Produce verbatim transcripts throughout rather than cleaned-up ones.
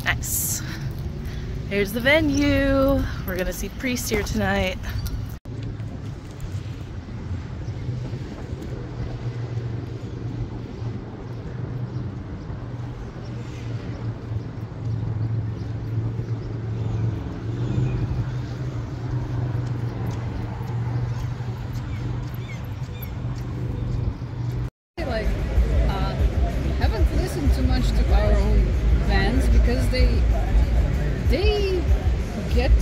Nice. Here's the venue. We're gonna see Priest here tonight. Like, uh, haven't listened too much to our own bands because they they get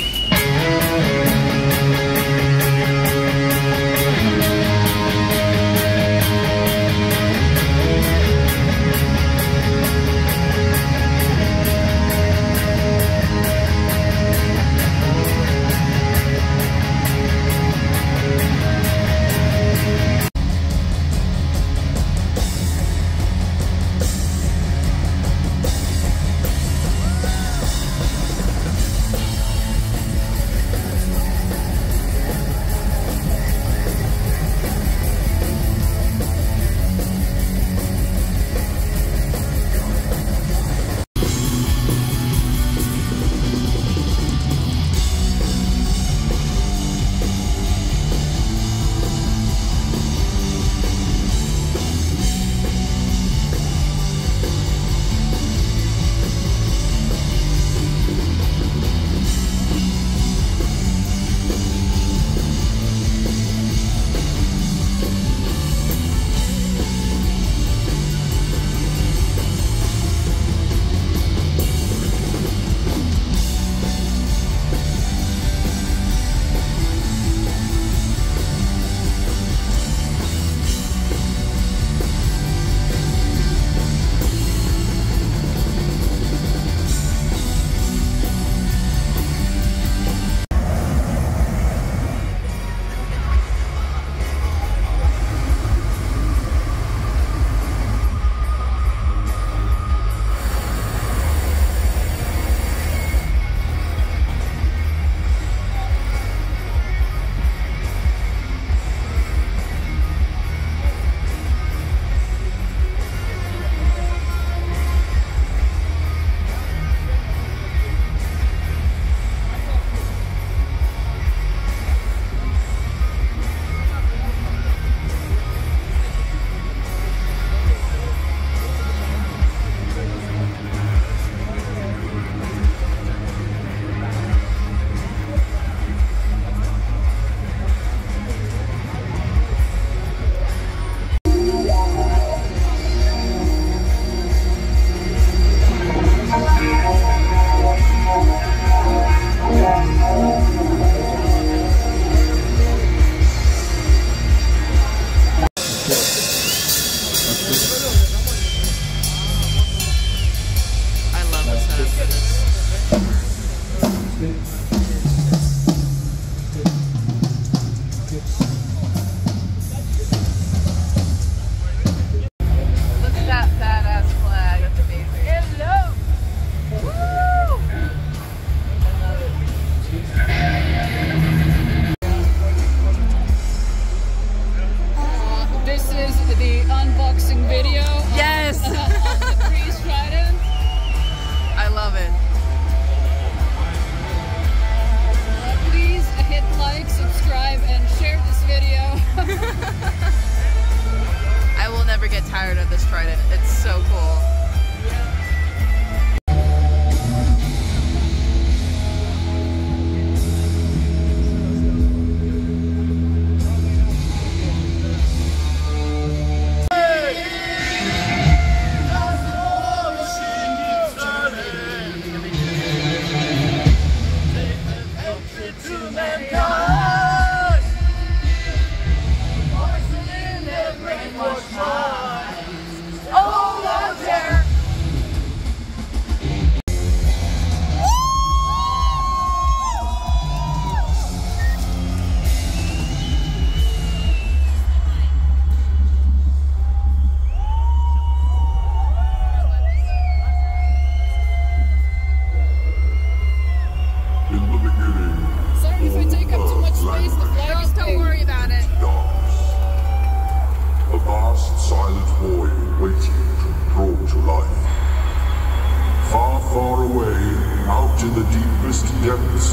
tired of this trident. It's so cool.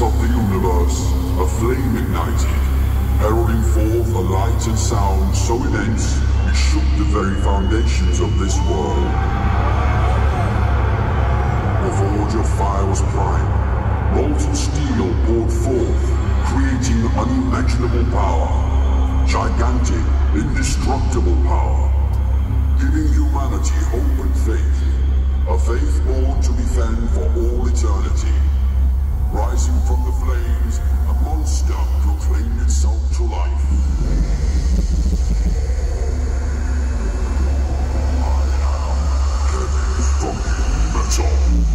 of the universe, a flame ignited, heralding forth a light and sound so immense it shook the very foundations of this world. The forge of fire was prime. Molten steel poured forth, creating unimaginable power. Gigantic, indestructible power. Giving humanity hope and faith. A faith born to defend for all eternity. Rising from the flames, a monster proclaimed itself to life. I am heavy fucking metal.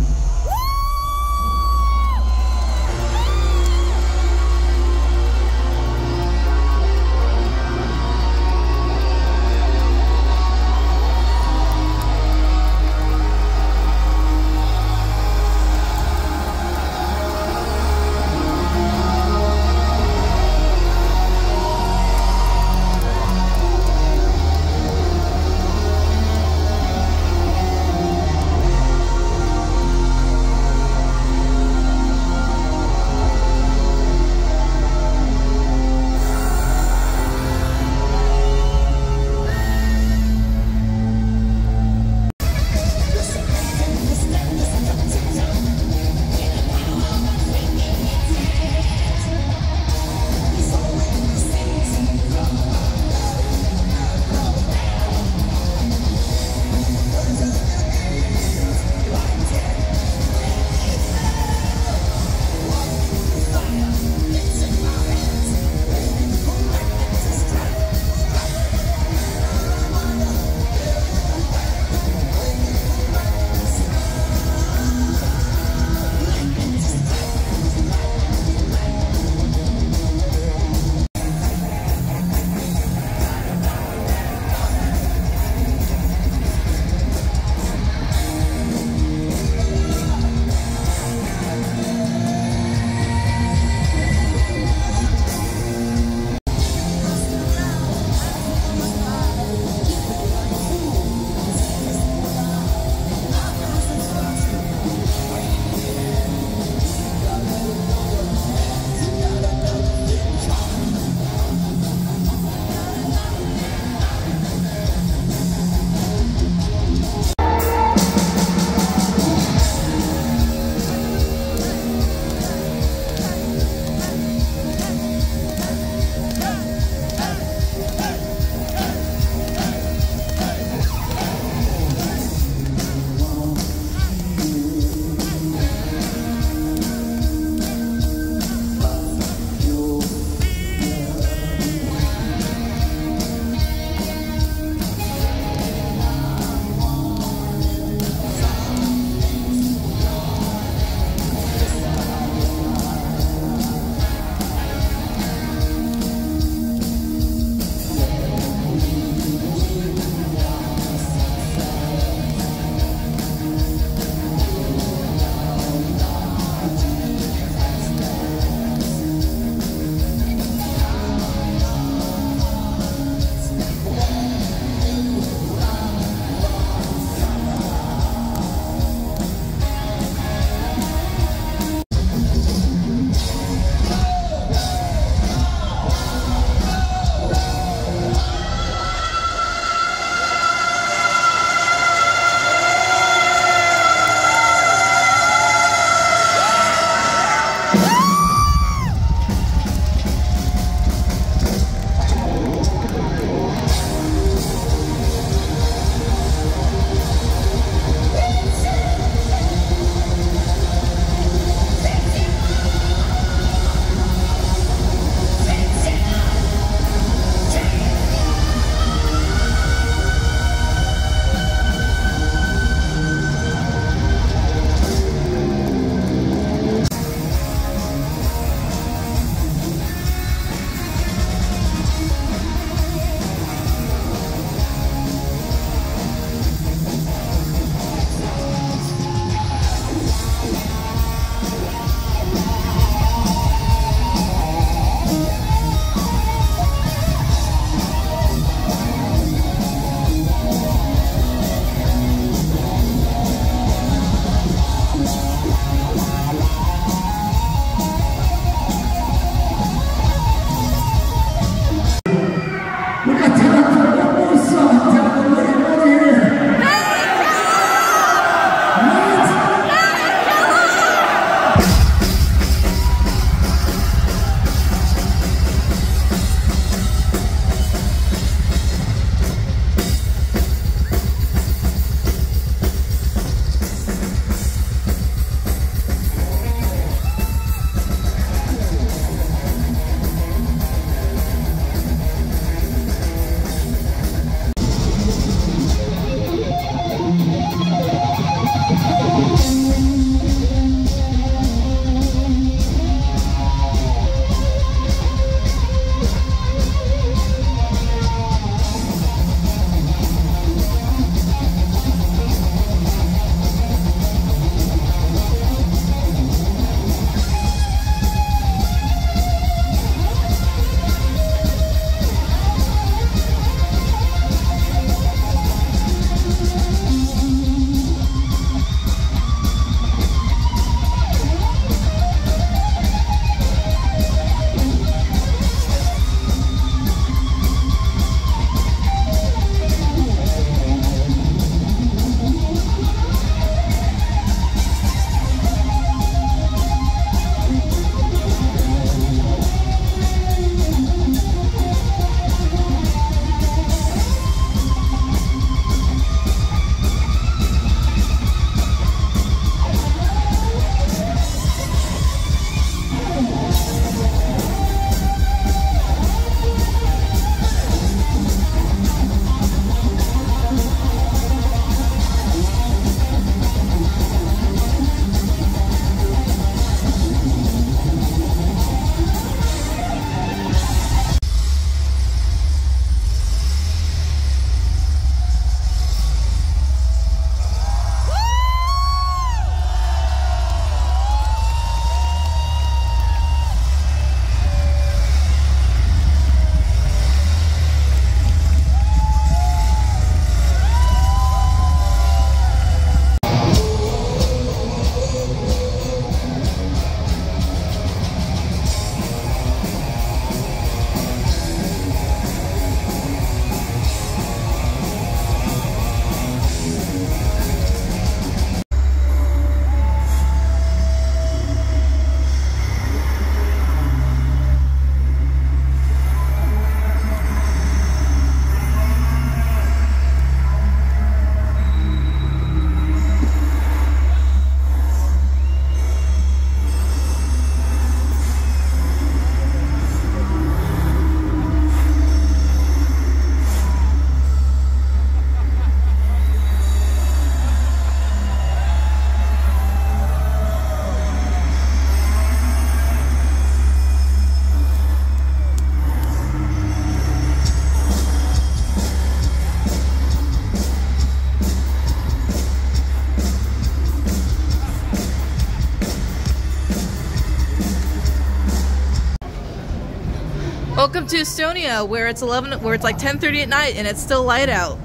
Welcome to Estonia, where it's eleven, where it's like ten thirty at night and it's still light out.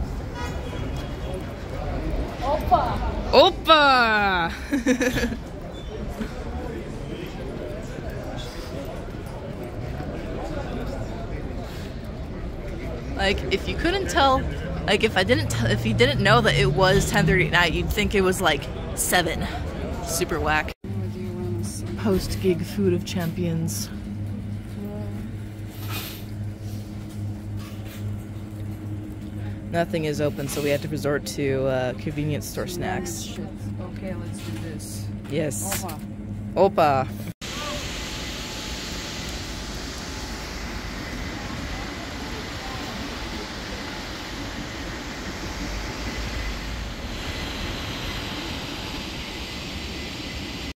Opa! Opa! Like, if you couldn't tell, like if I didn't, t if you didn't know that it was ten thirty at night, you'd think it was like seven. Super whack. Post gig food of champions. Nothing is open, so we have to resort to uh, convenience store snacks. Okay, let's do this. Yes. Opa. Opa.